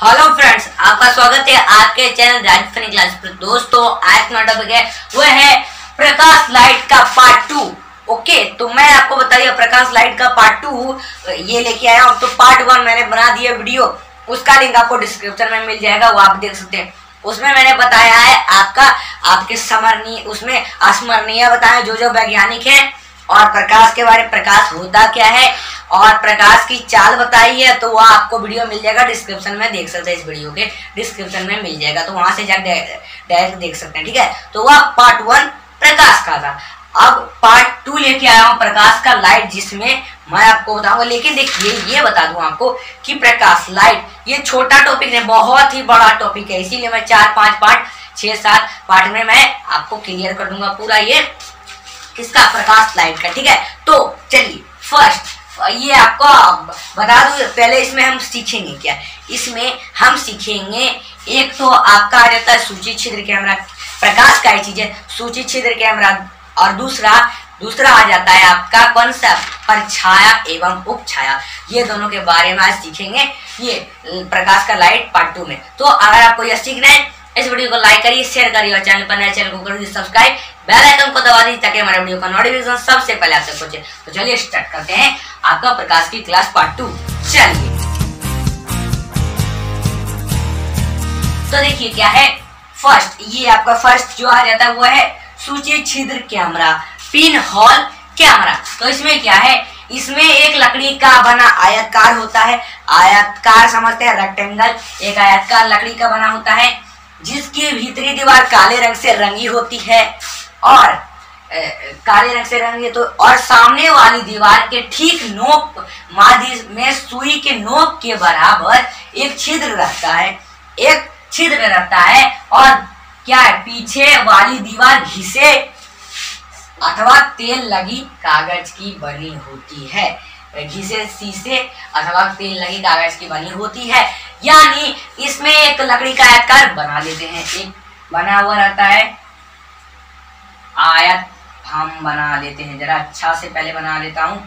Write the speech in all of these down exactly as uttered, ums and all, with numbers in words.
Hello friends, आपका स्वागत है आपके चैनल राज फनी क्लास पर। दोस्तों, आज का टॉपिक है वो है प्रकाश लाइट का पार्ट टू। ओके, तो मैं आपको बता दिया प्रकाश लाइट का पार्ट टू ये लेके आया हूँ। तो पार्ट वन मैंने बना दिया वीडियो, उसका लिंक आपको डिस्क्रिप्शन में मिल जाएगा, वो आप देख सकते हैं। उसमें मैंने बताया है आपका आपके स्मरणीय उसमें स्मरणीय बताया जो जो वैज्ञानिक है और प्रकाश के बारे में, प्रकाश होता क्या है और प्रकाश की चाल बताई है। तो वह आपको वीडियो मिल जाएगा डिस्क्रिप्शन में, देख सकते हैं। इस वीडियो के डिस्क्रिप्शन में मिल जाएगा, तो वहां से जाकर डायरेक्ट देख सकते हैं। ठीक है, तो वह पार्ट वन प्रकाश का था। अब पार्ट टू लेके आया हूँ प्रकाश का लाइट, जिसमें मैं आपको बताऊंगा। लेकिन देखिए, ये बता दूं आपको कि प्रकाश लाइट ये छोटा टॉपिक नहीं, बहुत ही बड़ा टॉपिक है। इसीलिए मैं चार पांच पार्ट छह सात पार्ट में मैं आपको क्लियर कर दूंगा पूरा ये किसका, प्रकाश लाइट का। ठीक है, तो चलिए फर्स्ट ये आपको बता दूं। पहले इसमें हम सीखेंगे क्या, इसमें हम सीखेंगे एक तो आपका आ जाता है सूची छिद्र कैमरा, प्रकाश का ही चीज है सूची छिद्र कैमरा। और दूसरा दूसरा आ जाता है आपका कौन सा, परछाया एवं उपछाया। ये दोनों के बारे में आज सीखेंगे ये प्रकाश का लाइट पार्ट टू में। तो अगर आपको यह सीखना है, इस वीडियो को लाइक करिए, शेयर करिए और चैनल पर नए चैनल को कर दीजिए सब्सक्राइब, बेल आइकन को दबा दीजिए ताकि हमारे वीडियो का नोटिफिकेशन सबसे पहले आप तक पहुंचे। तो चलिए स्टार्ट करते हैं आपका प्रकाश की क्लास पार्ट टू। चलिए, तो देखिए क्या है फर्स्ट, ये आपका फर्स्ट जो आ जाता है वो है सूची छिद्र कैमरा, पिन होल कैमरा। तो इसमें क्या है, इसमें एक लकड़ी का बना आयतकार होता है। आयतकार समझते हैं, रेक्टेंगल, एक आयतकार लकड़ी का बना होता है जिसकी भीतरी दीवार काले रंग से रंगी होती है और ए, काले रंग से रंगी तो और सामने वाली दीवार के ठीक नोक माध्यम में सुई के नोक के बराबर एक छिद्र रहता है, एक छिद्र रहता है। और क्या है, पीछे वाली दीवार घिसे अथवा तेल लगी कागज की बनी होती है। घिसे शीशे अथवा तेल लगी कागज की बनी होती है। यानी इसमें एक लकड़ी का आयतकार बना लेते हैं, एक बना हुआ रहता है आयत, हम बना लेते हैं। जरा अच्छा से पहले बना लेता हूं,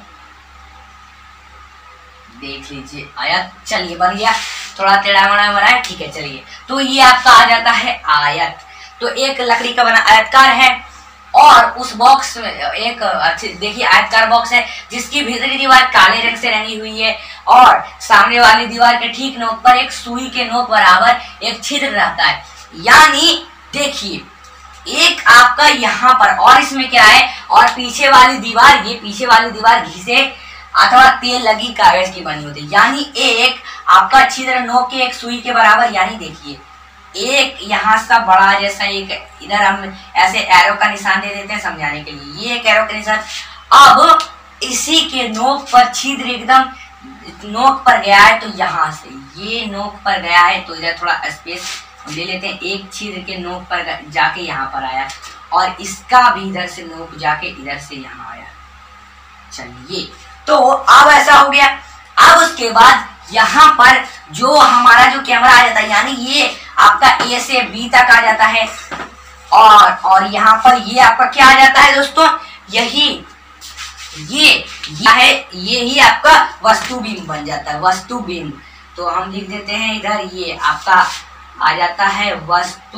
देख लीजिए आयत। चलिए बन गया, थोड़ा टेढ़ा बना बना है, ठीक है। चलिए, तो ये आपका आ जाता है आयत। तो एक लकड़ी का बना आयतकार है और उस बॉक्स में एक अच्छे देखिए आयतकार बॉक्स है जिसकी भीतरी दीवार काले रंग से रंगी हुई है और सामने वाली दीवार के ठीक नोक पर एक सुई के नोक बराबर एक छिद्र रहता है। यानी देखिए, एक आपका यहाँ पर, और इसमें क्या है, और पीछे वाली दीवार, ये पीछे वाली दीवार घिसे अथवा तेल लगी कागज की बनी होती है। यानी एक आपका छिद्र नोक के एक सुई के बराबर। यानी देखिए, एक यहाँ सा बड़ा जैसा एक, इधर हम ऐसे एरो का निशान दे देते हैं समझाने के लिए, ये एक एरो का निशान। अब इसी के नोक पर छिद्र एकदम नोक पर गया है, तो यहाँ से ये नोक पर गया है, तो इधर थोड़ा स्पेस ले लेते हैं। एक छिद्र के नोक पर जाके यहाँ पर आया और इसका भी इधर से नोक जाके इधर से यहाँ आया। चलिए, तो अब ऐसा हो गया। अब उसके बाद यहाँ पर जो हमारा जो कैमरा आ जाता है, यानी ये आपका ए से बी तक आ जाता है और और यहाँ पर ये आपका क्या आ जाता है दोस्तों, यही ये ये है, ये ही आपका वस्तु बिंब बन जाता है, वस्तु बिंब। तो हम लिख देते हैं इधर, ये आपका आ जाता है वस्तु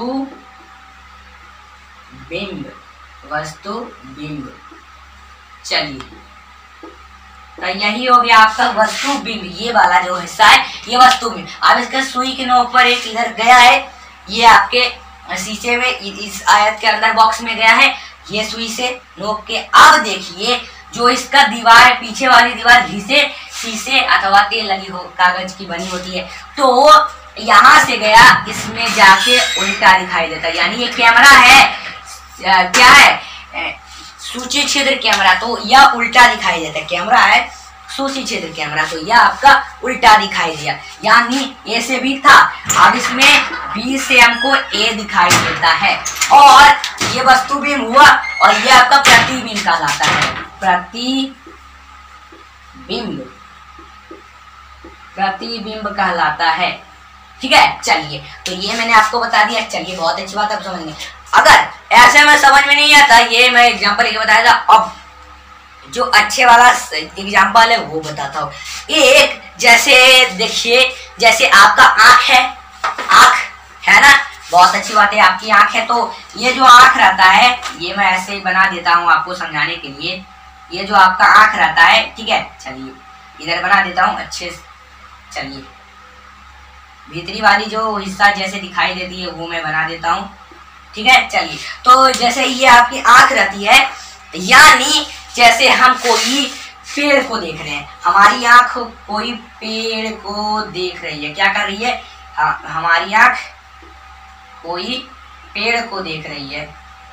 बिंब, वस्तु बिंब। चलिए, तो यही हो गया आपका वस्तु बिंब। ये वाला जो हिस्सा है ये वस्तु बिंब। अब इसका सुई के नोक पर एक इधर गया है, ये आपके शीशे में इस आयत के अंदर बॉक्स में गया है, ये सुई से नोक के। अब देखिए, जो इसका दीवार पीछे वाली दीवार घिसे शीशे अथवा तेल लगी हो कागज की बनी होती है, तो यहाँ से गया, इसमें जाके उल्टा दिखाई देता है। यानी ये कैमरा है, क्या है, सूची छिद्र कैमरा, तो यह उल्टा दिखाई देता है। कैमरा है सूची छिद्र कैमरा, तो यह आपका उल्टा दिखाई दिया। यानी ए से बी था, अब इसमें बी से हमको ए दिखाई देता है और ये वस्तु बिंब हुआ और ये आपका प्रतिबिंब कहलाता है, प्रतिबिंब, प्रतिबिंब कहलाता है। ठीक है, चलिए, तो ये मैंने आपको बता दिया। चलिए, बहुत अच्छी बात आप समझ गए। अगर ऐसे में समझ में नहीं आता, ये मैं एग्जांपल लेके बताया था। अब जो अच्छे वाला एग्जांपल है वो बताता हूँ। एक जैसे देखिए, जैसे आपका आंख है, आंख है ना, बहुत अच्छी बात है, आपकी आंख है, तो ये जो आंख रहता है, ये मैं ऐसे ही बना देता हूँ आपको समझाने के लिए। ये जो आपका आंख रहता है, ठीक है, चलिए इधर बना देता हूँ अच्छे से। चलिए भीतरी वाली जो हिस्सा जैसे दिखाई देती है वो मैं बना देता हूँ, ठीक है। चलिए तो जैसे ये आपकी आंख रहती है, यानी जैसे हम कोई पेड़ को देख रहे हैं, हमारी आंख कोई पेड़ को देख रही है, क्या कर रही है, हाँ, हमारी आंख कोई पेड़ को देख रही है,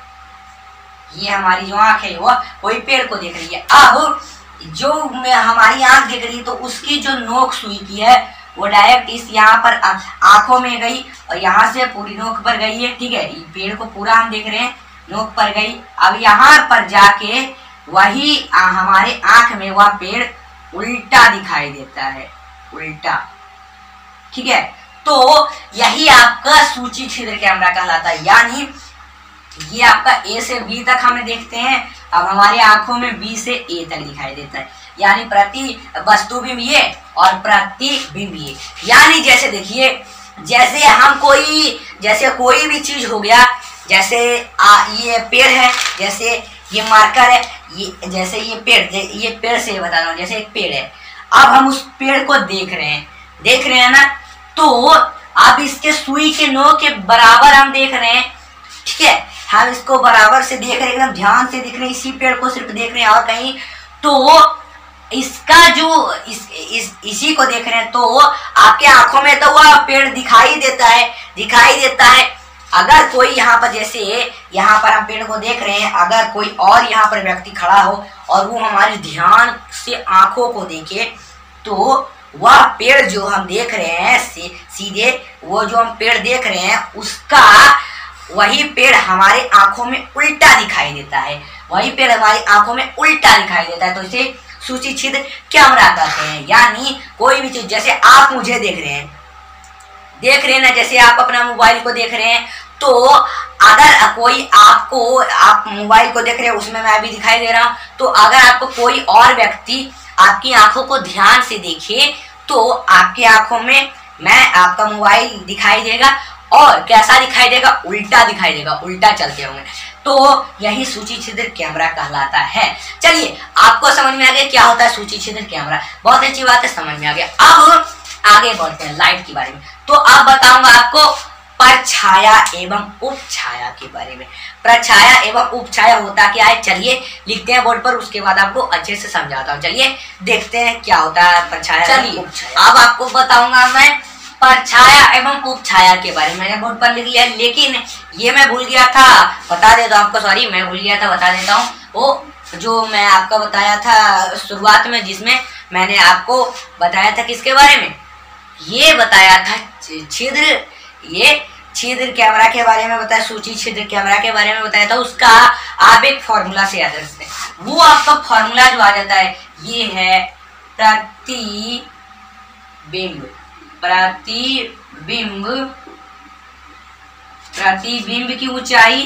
ये हमारी जो आंख है वो कोई पेड़ को देख रही है। अब जो हमारी आंख देख रही है तो उसकी जो नोक सुई की है वो डायरेक्ट इस यहाँ पर आंखों में गई और यहाँ से पूरी नोक पर गई है, ठीक है, पेड़ को पूरा हम देख रहे हैं, नोक पर गई। अब यहाँ पर जाके वही हमारे आंख में वह पेड़ उल्टा दिखाई देता है, उल्टा, ठीक है। तो यही आपका सूची छिद्र कैमरा कहलाता है, यानी ये आपका ए से बी तक हमें देखते हैं, अब हमारे आंखों में बी से ए तक दिखाई देता है, यानी प्रति वस्तु बिंब ये और प्रतिबिंब ये। यानी जैसे देखिए, जैसे हम कोई जैसे कोई भी चीज हो गया, जैसे आ, ये पेड़ है, जैसे ये मार्कर है, ये जैसे ये पेड़, ये पेड़ से बता रहा हूँ, जैसे एक पेड़ है, अब हम उस पेड़ को देख रहे हैं, देख रहे हैं ना, तो अब इसके सुई के नोक के बराबर हम देख रहे हैं, ठीक है, हम इसको बराबर से देख रहे हैं, एकदम ध्यान से देख रहे हैं, इसी पेड़ को सिर्फ देख रहे हैं और कहीं, तो इसका जो इस, इस इसी को देख रहे हैं, तो आपके आंखों में तो वह पेड़ दिखाई देता है, दिखाई देता है। अगर कोई यहाँ पर, जैसे यहाँ पर हम पेड़ को देख रहे हैं, अगर कोई और यहाँ पर व्यक्ति खड़ा हो और वो हमारे ध्यान से आंखों को देखे, तो वह पेड़ जो हम देख रहे हैं सी, सीधे वो जो हम पेड़ देख रहे हैं उसका वही पेड़ हमारे आंखों में उल्टा दिखाई देता है, वही पेड़ हमारी आंखों में उल्टा दिखाई देता है, तो इसे सूची छिद्र कैमरा कहते हैं। यानी कोई भी चीज, जैसे आप मुझे देख रहे हैं, देख रहे हैं ना, जैसे आप अपना मोबाइल को देख रहे हैं, तो अगर कोई आपको, आप मोबाइल को देख रहे हैं, उसमें मैं भी दिखाई दे रहा हूं, तो अगर आपको कोई और व्यक्ति आपकी आंखों को ध्यान से देखे, तो आपकी आंखों में मैं आपका मोबाइल दिखाई देगा और कैसा दिखाई देगा, उल्टा दिखाई देगा, उल्टा चलते होंगे, तो यही सूची छिद्र कैमरा कहलाता है। चलिए आपको समझ में आ गया क्या होता है सूची छिद्र कैमरा, बहुत अच्छी बात है, समझ में आ गया। अब आगे बढ़ते हैं लाइट के बारे में, तो अब बताऊंगा आपको परछाया एवं उपछाया के बारे में। परछाया एवं उपछाया होता क्या है, चलिए लिखते हैं बोर्ड पर, उसके बाद आपको अच्छे से समझाता हूँ। चलिए देखते हैं क्या होता है परछाया। चलिए अब आपको बताऊंगा मैं परछाया एवं उपछाया के बारे में, मैंने बोर्ड पर लिख लिया है, लेकिन ये मैं भूल गया था, बता देता हूँ आपको, सॉरी मैं भूल गया था, बता देता हूँ। वो जो मैं आपको बताया था शुरुआत में, जिसमें मैंने आपको बताया था किसके बारे में, ये बताया था छिद्र, ये छिद्र कैमरा के बारे में बताया, सूची छिद्र कैमरा के बारे में बताया था। उसका आप एक फॉर्मूला से याद रखते हैं, वो आपका फॉर्मूला जो आ जाता है, ये है प्रतिबिंब, प्रतिबिंब, प्रतिबिंब की ऊंचाई,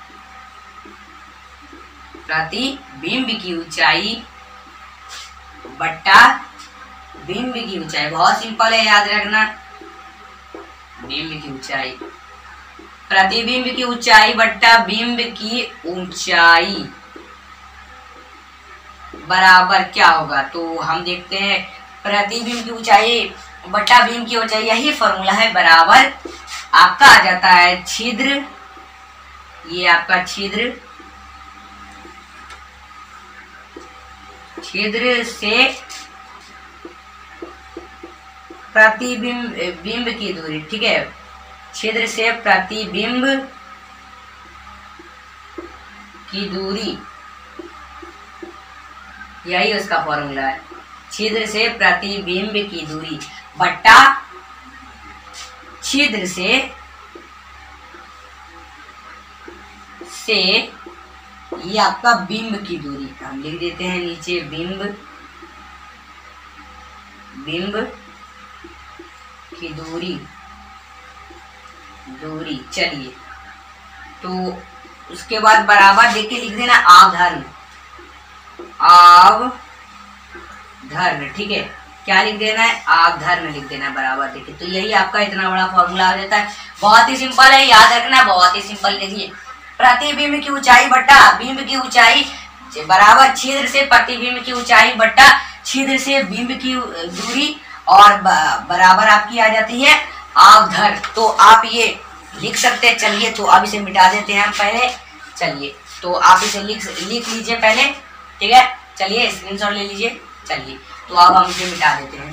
प्रतिबिंब की ऊंचाई बट्टा बिंब की ऊंचाई। बहुत सिंपल है, याद रखना, बिंब की ऊंचाई, प्रतिबिंब की ऊंचाई बट्टा बिंब की ऊंचाई बराबर क्या होगा, तो हम देखते हैं प्रतिबिंब की ऊंचाई बट्टा बिंब की ऊंचाई, यही फॉर्मूला है, बराबर आपका आ जाता है छिद्र, ये आपका छिद्र, छिद्र से प्रतिबिंब बिंब की दूरी, ठीक है, छिद्र से प्रतिबिंब की दूरी, यही उसका फॉर्मूला है, छिद्र से प्रतिबिंब की दूरी बट्टा छिद्र से से ये आपका बिंब की दूरी, हम लिख देते हैं नीचे बिंब, बिंब की दूरी, दूरी। चलिए तो उसके बाद बराबर देख के लिख देना आवधर्म, आवधर्म, ठीक है, क्या लिख देना है, आधर में लिख देना है बराबर। देखिए तो यही आपका इतना बड़ा फॉर्मूला हो जाता है। बहुत ही सिंपल है, याद रखना, बहुत ही सिंपल। देखिए प्रतिबिंब की ऊंचाई बट्टा बिंब की ऊंचाई बराबर छिद्र से प्रतिबिंब की ऊंचाई बट्टा छिद्र से बिंब की दूरी और बराबर आपकी आ जाती है आधर। तो आप ये लिख सकते हैं। चलिए तो अब इसे मिटा देते हैं हम पहले। चलिए तो आप इसे लिख लिख लीजिए पहले, ठीक है। चलिए स्क्रीनशॉट ले लीजिए। चलिए तो अब हम इसे मिटा देते हैं,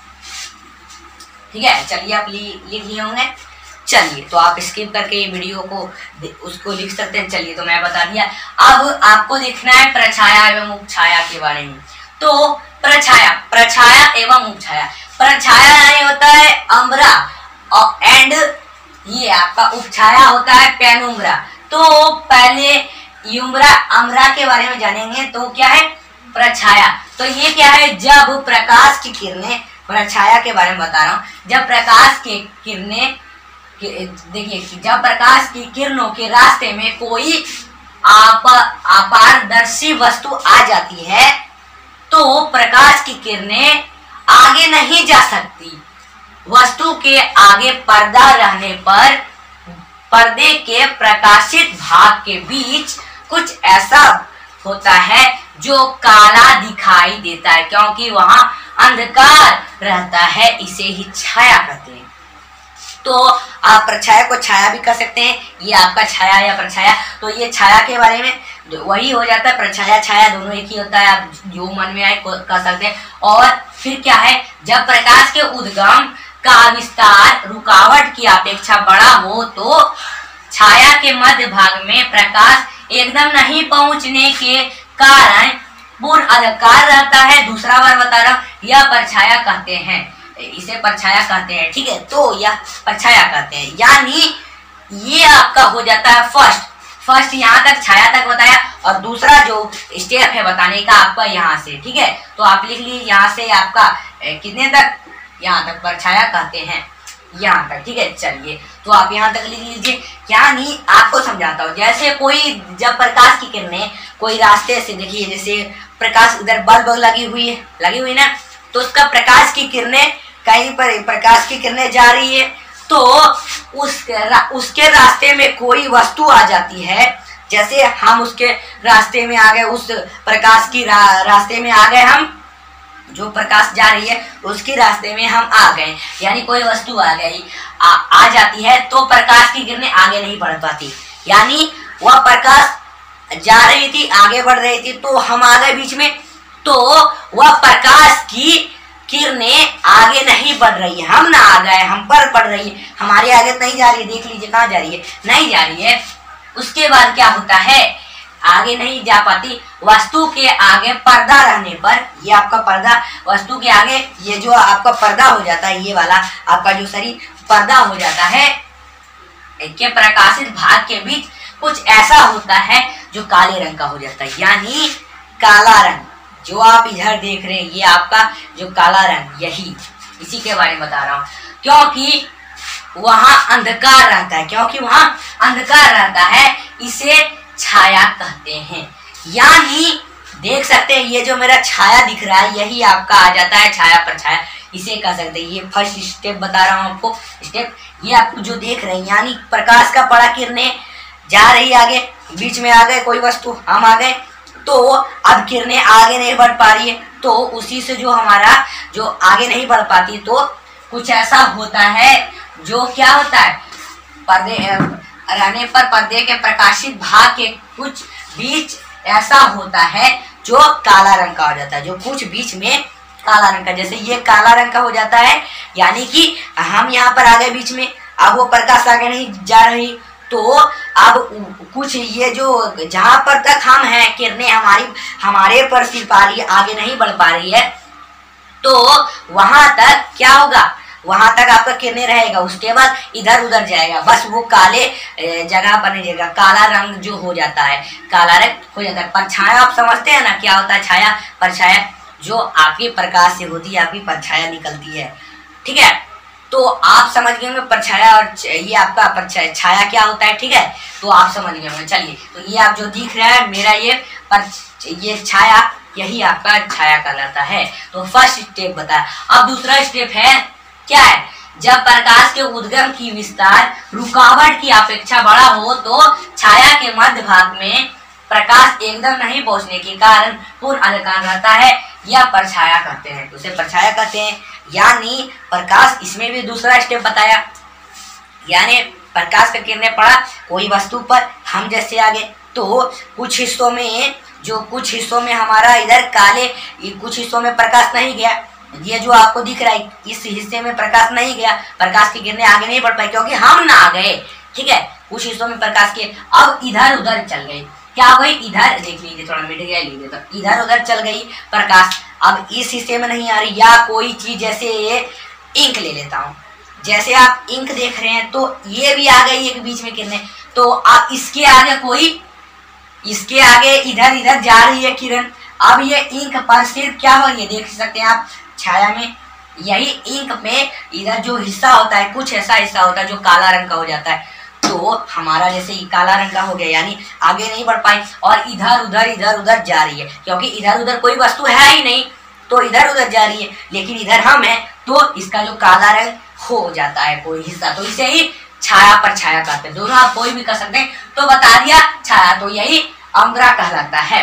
ठीक है। चलिए आप लिख लिए होंगे। चलिए तो आप स्किप करके ये वीडियो को उसको लिख सकते हैं। चलिए तो मैं बता दिया। अब आपको लिखना है प्रछाया एवं उपछाया के बारे में। तो प्रछाया प्रछाया एवं उपछाया, प्रछाया यानी होता है अम्बरा और एंड ये आपका उपछाया होता है पेनुम्ब्रा। तो पहले युम्बरा अम्बरा के बारे में जानेंगे। तो क्या है प्रछाया, तो ये क्या है, जब प्रकाश की किरणें, प्रछाया के बारे में बता रहा हूँ, जब प्रकाश की किरणें, देखिए जब प्रकाश की किरणों के रास्ते में कोई आप अपारदर्शी वस्तु आ जाती है तो प्रकाश की किरणें आगे नहीं जा सकती। वस्तु के आगे पर्दा रहने पर पर्दे के प्रकाशित भाग के बीच कुछ ऐसा होता है जो काला दिखाई देता है, क्योंकि वहां अंधकार रहता है, इसे ही छाया कहते हैं। तो आप प्रछाया को छाया भी कर सकते हैं, ये आपका छाया या प्रछाया। तो ये छाया के बारे में वही हो जाता है, प्रछाया छाया दोनों एक ही होता है, आप जो मन में आए कर सकते हैं। और फिर क्या है, जब प्रकाश के उद्गम का विस्तार रुकावट की अपेक्षा बड़ा हो तो छाया के मध्य भाग में प्रकाश एकदम नहीं पहुंचने के कारण पूर्ण अंधकार रहता है। दूसरा बार बता रहा हूँ, यह परछाया कहते हैं, इसे परछाया कहते हैं, ठीक है। तो यह परछाया कहते हैं, यानी ये आपका हो जाता है फर्स्ट फर्स्ट यहाँ तक छाया तक बताया, और दूसरा जो स्टेप है बताने का आपका यहाँ से, ठीक है। तो आप लिख लीजिए यहाँ से आपका कितने तक, यहाँ तक परछाया कहते हैं, यहाँ तक, ठीक है। चलिए तो आप यहाँ तक लिख लीजिए। यानी आपको समझाता हूँ, जैसे कोई जब प्रकाश की किरणें कोई रास्ते से, देखिए जैसे प्रकाश इधर बल्ब लगी हुई है लगी हुई ना, तो उसका प्रकाश की किरणें कहीं पर प्रकाश की किरणें जा रही है, तो उस रा, उसके रास्ते में कोई वस्तु आ जाती है। जैसे हम उसके रास्ते में आ गए, उस प्रकाश की रा, रास्ते में आ गए हम, जो प्रकाश जा रही है उसकी रास्ते में हम आ गए, यानी कोई वस्तु आ गई आ, आ जाती है तो प्रकाश की किरणें आगे नहीं बढ़ पाती। यानी वह प्रकाश जा रही थी, आगे बढ़ रही थी, तो हम आ गए बीच में, तो वह प्रकाश की किरणें आगे नहीं बढ़ रही है, हम ना आ गए, हम पर पड़ रही है, हमारे आगे नहीं जा रही है। देख लीजिए कहाँ जा रही है, नहीं जा रही है। उसके बाद क्या होता है, आगे नहीं जा पाती, वस्तु के आगे पर्दा रहने पर, ये आपका पर्दा, वस्तु के आगे ये जो आपका पर्दा हो जाता है, ये वाला आपका जो शरीर पर्दा हो जाता है, के प्रकाशित भाग के बीच कुछ ऐसा होता है जो काले रंग का हो जाता है, यानी काला रंग जो आप इधर देख रहे हैं, ये आपका जो काला रंग, यही इसी के बारे में बता रहा हूँ। क्योंकि वहां अंधकार रहता है, क्योंकि वहां अंधकार रहता है, इसे छाया कहते हैं। यानी देख सकते हैं ये जो मेरा छाया दिख रहा है, यही आपका आ जाता है छाया परछाया, इसे कह सकते हैं। ये फर्स्ट स्टेप बता रहा हूँ आपको, स्टेप ये आप जो देख रहे हैं, यानी प्रकाश का पड़ा किरणें जा रही आगे, बीच में आ गए कोई वस्तु, हम आ गए, तो अब किरणें आगे नहीं बढ़ पा रही है, तो उसी से जो हमारा जो आगे नहीं बढ़ पाती, तो कुछ ऐसा होता है जो क्या होता है, पर्दे रहने पर पर्दे के प्रकाशित भाग के कुछ बीच ऐसा होता है जो काला रंग का हो जाता है, जो कुछ बीच में काला रंग का, जैसे ये काला रंग का हो जाता है, यानी कि हम यहाँ पर आ गए बीच में, अब वो प्रकाश आगे नहीं जा रही, तो अब कुछ ये जो जहां पर तक हम हैं, किरणें हमारी हमारे पर सिर्फ आ रही है, आगे नहीं बढ़ पा रही है, तो वहां तक क्या होगा, वहां तक आपका किरणें रहेगा, उसके बाद इधर उधर जाएगा, बस वो काले जगह पर नहीं जाएगा, काला रंग जो हो जाता है, काला रंग हो जाता है। परछाया आप समझते हैं ना, क्या होता है छाया परछाया, जो आपके प्रकाश से होती है, आपकी परछाया निकलती है, ठीक है। तो आप समझ गए होंगे परछाया और ये आपका परछाया छाया क्या होता है, ठीक है। तो आप समझ गए होंगे। चलिए तो ये आप जो दिख रहा है मेरा ये पर ये छाया, यही आपका छाया कहलाता है। तो फर्स्ट स्टेप बताया। अब दूसरा स्टेप है क्या है, जब प्रकाश के उद्गम की विस्तार रुकावट की अपेक्षा बड़ा हो तो छाया के मध्य भाग में प्रकाश एकदम नहीं पहुंचने के कारण पूर्ण अंधकार रहता है, या परछाया कहते हैं। उसे परछाया कहते हैं। यानी प्रकाश, इसमें भी दूसरा स्टेप बताया, यानी प्रकाश का किरणें पड़ा कोई वस्तु पर, हम जैसे आगे, तो कुछ हिस्सों में जो कुछ हिस्सों में हमारा इधर काले, कुछ हिस्सों में प्रकाश नहीं गया, ये जो आपको दिख रहा है इस हिस्से में प्रकाश नहीं गया, प्रकाश की किरणें आगे नहीं बढ़ पाई क्योंकि हम ना आ गए, ठीक है। कुछ हिस्सों में प्रकाश के अब इधर उधर चल गई, क्या हो गई, इधर देख लीजिए, थोड़ा मिट गया, लीजिए, तो इधर उधर चल गई प्रकाश, अब इस हिस्से में नहीं आ रही। या कोई चीज जैसे इंक ले लेता हूँ, जैसे आप इंक देख रहे हैं तो ये भी आ गई एक बीच में किरणें, तो आप इसके आगे कोई, इसके आगे इधर इधर जा रही है किरण, अब ये इंक पर सिर्फ क्या हो रही है, देख सकते हैं आप छाया में, यही इंक में इधर जो हिस्सा होता है, कुछ ऐसा हिस्सा होता है जो काला रंग का हो जाता है, तो हमारा जैसे ये काला रंग का हो गया, यानी आगे नहीं बढ़ पाई और इधर उधर इधर उधर जा रही है, क्योंकि इधर उधर कोई वस्तु है ही नहीं तो इधर उधर जा रही है, लेकिन इधर हम हैं तो इसका जो काला रंग हो जाता है कोई हिस्सा, तो इसे ही छाया पर छाया कहते हैं। दोनों आप कोई भी कर सकते हैं, तो बता दिया छाया, तो यही अम्बरा कहलाता है।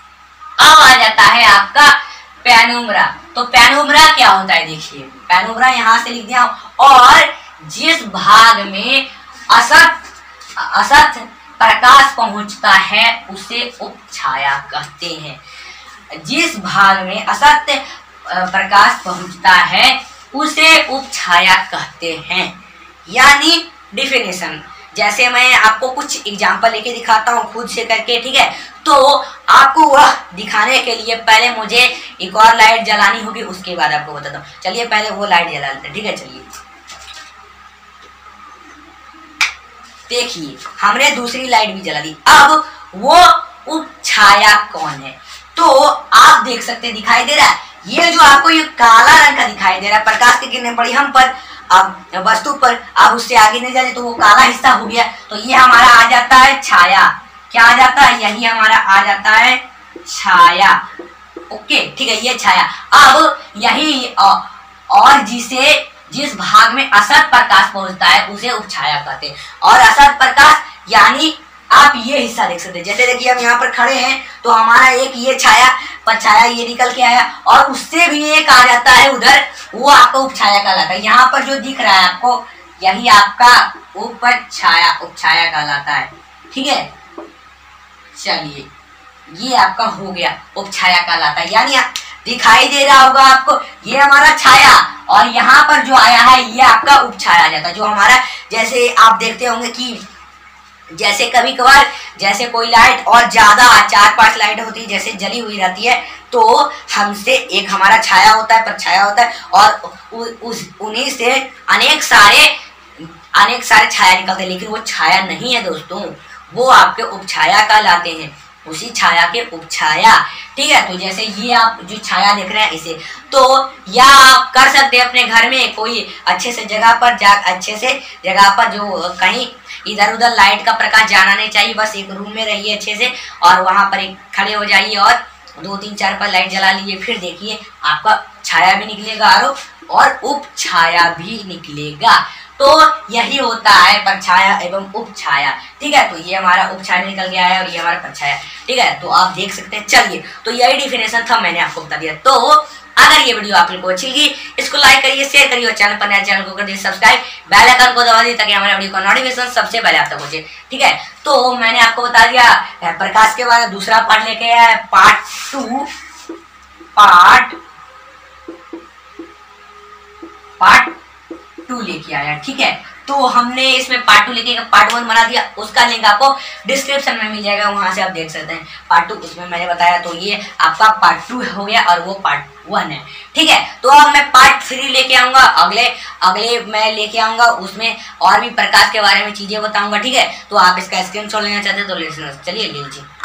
अब आ जाता है आपका पेनुम्ब्रा। तो पेनुम्ब्रा क्या होता है, देखिए पेनुम्ब्रा यहाँ से लिख दिया, और जिस भाग में असत असत प्रकाश पहुंचता है उसे उपछाया कहते हैं। जिस भाग में असत प्रकाश पहुंचता है उसे उपछाया कहते हैं। यानी डिफिनेशन, जैसे मैं आपको कुछ एग्जांपल लेके दिखाता हूँ खुद से करके, ठीक है, तो आपको वह दिखाने के लिए पहले मुझे एक और लाइट जलानी होगी, उसके बाद आपको बताता हूँ। चलिए पहले वो लाइट जला लेते हैं, ठीक है। चलिए देखिए हमने दूसरी लाइट भी जला दी। अब वो उपछाया कौन है, तो आप देख सकते हैं, दिखाई दे रहा है, ये जो आपको ये काला रंग का दिखाई दे रहा है, प्रकाश की किरणें पड़ी हम पर, अब वस्तु पर, अब उससे आगे नहीं जाते तो वो काला हिस्सा हो गया, तो ये हमारा आ जाता है छाया। क्या आ जाता है, यही हमारा आ जाता है छाया। ओके, ठीक है, ये छाया। अब यही और जिसे जिस भाग में असत प्रकाश पहुंचता है उसे उपछाया कहते हैं। और असत प्रकाश यानी आप ये हिस्सा देख सकते हैं, जैसे देखिए हम यहाँ पर खड़े हैं तो हमारा एक ये छाया पर छाया ये निकल के आया, और उससे भी एक आ जाता है उधर, वो आपको उपछाया कहलाता है। यहाँ पर जो दिख रहा है आपको, यही आपका ऊपर छाया उपछाया कहलाता है, ठीक है। चलिए ये आपका हो गया, उपछाया कहलाता है। यानी दिखाई दे रहा होगा आपको, ये हमारा छाया, और यहाँ पर जो आया है ये आपका उपछाया जाता है। जो हमारा, जैसे आप देखते होंगे कि जैसे कभी कभार जैसे कोई लाइट और ज्यादा चार पांच लाइट होती है जैसे जली हुई रहती है, तो हमसे एक हमारा छाया होता है, परछाया होता है, और उ, उस उन्हीं से अनेक सारे अनेक सारे छाया निकलते हैं, लेकिन वो छाया नहीं है दोस्तों, वो आपके उपछाया कहलाते हैं, उसी छाया के उपछाया, ठीक है। तो जैसे ये आप जो छाया देख रहे हैं इसे, तो या आप कर सकते हैं अपने घर में कोई अच्छे से जगह पर जा अच्छे से जगह पर जो कहीं इधर उधर लाइट का प्रकाश जाना नहीं चाहिए, बस एक रूम में रहिए अच्छे से, और वहां पर एक खड़े हो जाइए और दो तीन चार पर लाइट जला लीजिए, फिर देखिए आपका छाया भी निकलेगा और उपछाया भी निकलेगा। तो यही होता है परछाया एवं उपछाया, ठीक है। तो ये हमारा उपछाया निकल गया है और ये हमारा परछाया, ठीक है। तो आप देख सकते हैं। चलिए, तो यही डिफिनेशन था, मैंने आपको बता दिया। तो अगर ये वीडियो आप लोगों को अच्छी लगी, इसको लाइक करिए, शेयर करिए, और चैनल पर नया चैनल को कर दीजिए सब्सक्राइब, बेल आइकन को दबा दीजिए ताकि हमारे वीडियो का नोटिफिकेशन सबसे पहले आप तक पहुंचे, ठीक है। तो मैंने आपको बता दिया प्रकाश के बाद दूसरा पार्ट लेके आया है, part two part part two लेके आया, ठीक है। तो हमने इसमें पार्ट टू लेके पार्ट वन बना दिया, उसका लिंक आपको डिस्क्रिप्शन में मिल जाएगा, वहां से आप देख सकते हैं पार्ट टू, उसमें मैंने बताया। तो ये आपका पार्ट टू हो गया और वो पार्ट वन है, ठीक है। तो अब मैं पार्ट थ्री लेके आऊंगा, अगले अगले मैं लेके आऊंगा, उसमें और भी प्रकाश के बारे में चीजें बताऊंगा, ठीक है। तो आप इसका स्क्रीनशॉट लेना चाहते हैं तो ले, चलिए ले लीजिए।